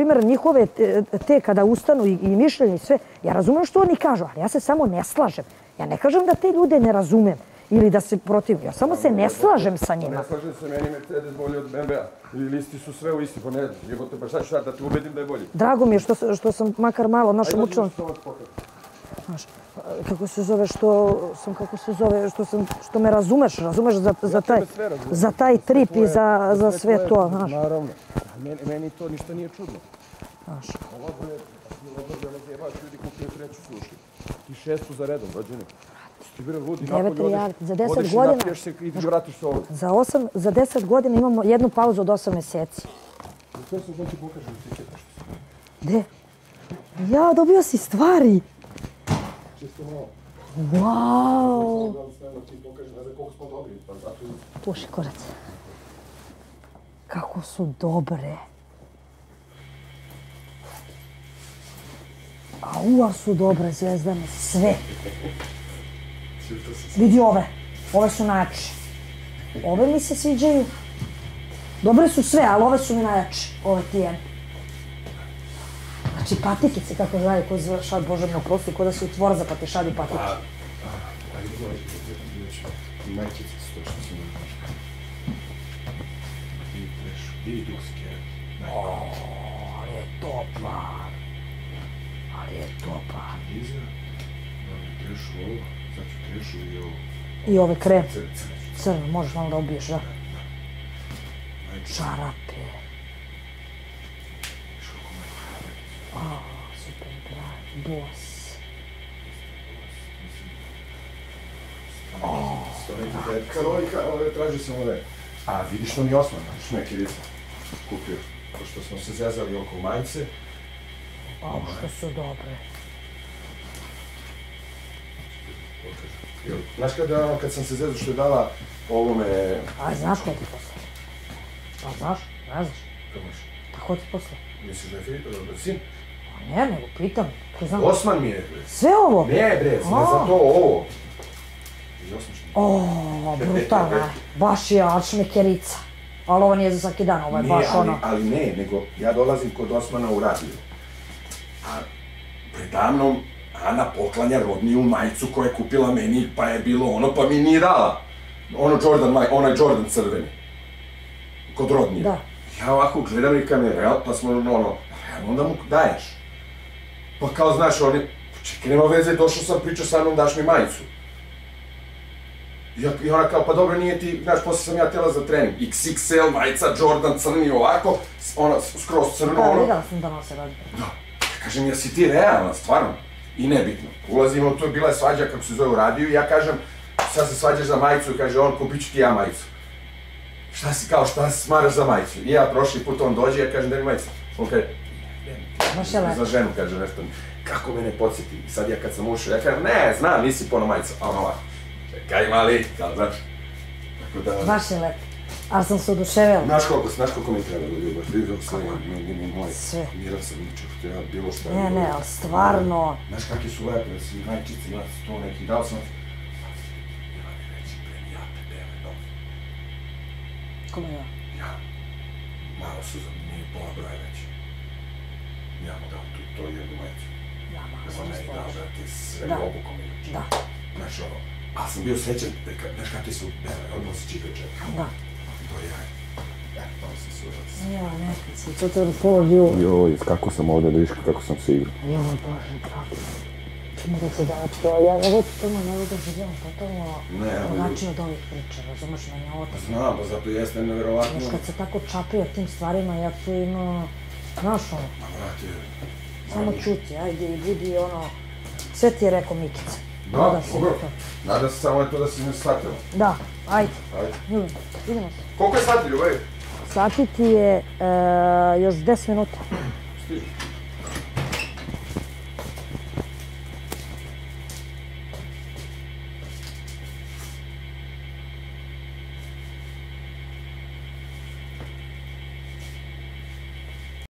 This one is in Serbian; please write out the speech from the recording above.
primjer, njihove te kada ustanu i mišljenje i sve, ja razumem što oni kažu, ali ja se samo ne slažem. Ja ne kažem da te ljude ne razumem ili da se protivim. Ja samo se ne slažem sa njima. Ne slažem se, meni Mercedes bolji od BMW-a. I listi su sve u isti, pa ne, jebote, pa šta ću sad da te ubedim da je bolji? Drago mi je što sam makar malo našom učenom... Znaš, kako se zove, što me razumeš za taj trip i za sve to, znaš. Naravno, meni to ništa nije čudno. Znaš. Ovo je nezebaš, ljudi kupio treću slušaj. I šestu za redom, rođeni. Ti bre ludi, za 10 godina... Napiješ se i vratiš se ovdje. Za 10 godina imamo jednu pauzu od 8 mjeseci. Sve sam da ti pokažem ti ćete što sam. Gde? Ja, dobio si stvari. Čisto malo. Wow! Ti pokažem, ne znam koliko smo dobri, pa zato... Puši korac. Kako su dobre. Au, su dobre zvezdane, sve. Vidi ove su najjače. Ove mi se sviđaju. Dobre su sve, ali ove su mi najjače, ove TM. Znači patikice, kako znaju, ko šad Bože me oprosti, ko da si u tvorza pa ti šadi patike. Majčice su to što si mi kažeš. I duske. Ali je dobar. Iza, trešu ovo, znači trešu i ovo. I ove krem. Crno, možeš malo da ubiješ, da? Čarape. Super, Boss. Tražio sam ove. A vidiš što mi je Osman, šmekirica kupio. Pošto smo se zezali oko majice. Što su dobre. Znaš kad sam se zezao što je dala ovome... A znaš ko ti posle? A znaš? Ne znaš? Kako znaš? Pa ko ti posle? Misliš da je sin? Pa ne, nego pitam. Osman mi je, bre. Sve ovo? Ne, bre, ne za to ovo. Brutalna. Baš je šmekerica. Ali ovo nije za svaki dan, ovo je baš ono... Ali ne, nego ja dolazim kod Osmana u radio. A predamnom Ana poklanja rodniju majicu koja je kupila meni, pa je bilo ono, pa mi nije dala. Onaj Jordan crveni. Kod rodnije. Da. Ja ovako gledam i kam je real, pa smo onda mu daješ. Pa kao znaš, oni, čekaj, nema veze, došao sam, pričao sa mnom, daš mi majicu. I ona kao, pa dobro, nije ti, znaš, posle sam ja tela za trening. XXL, majica, Jordan, crni ovako, ona skroz crno, ono. Da, videla sam da nose rodnije. Da. Kažem, jesi ti realna, stvarno? I nebitno. Ulazimo, tu je bila svađa, kako se zove u radiju, i ja kažem, sad se svađaš za majicu, i kaže on, kupit ću ti ja majicu. Šta se smaraš za majicu? I ja prošli put on dođe, ja kažem, daj mi majicu. On kaže, za ženu, kaže nešto. Kako me ne podsjeti? I sad ja kad sam ušao, ja kažem, ne, znam, nisi pono majica. A on ovako, čekaj mali, kao znaš. Baš je lepo. Ali sam se oduševila. Znaš koliko mi treba da ljubav, ti dok sam moj. Sve. Miran sam ničeg, htio ja bilo šta. Ne, ali stvarno. Znaš kakvi su lepe, da si majčice, ima to neki, dao sam... Bila mi reći, ja tebe, dom. Kome ja? Ja. Malo su za nije pola broja već. Ja mu dam to jednu majicu. Ja, malo sam ne dao da ti sve obukom iluči. Da. Znaš ono, ali sam bio srećan, znaš kakvi su, odmah se čikače. Da. To je jaj. To sam surac. Ja, nekad si, to te polovio. Joj, kako sam ovdje, da viš kako sam se igrao. Joj, Bože, drago. Čemo da se daći to, ja ne volim da živim totalno drugačije od ovih priča, razumeš, meni ovo tako... Znam, pa zato jeste nevjerovatno. Znaš, kad se tako čapio tim stvarima, ja tu imam, znaš ono... Ma vrati... Samo čuti, ajde i budi ono... Sve ti je rekao Mikica. Da, dobro. Nadam se samo to da si me shvatila. Da, ajde. Ljubim, idemo se. Koliko je sati, ljubavi? Sati ti je još 10 minuta. Stižu.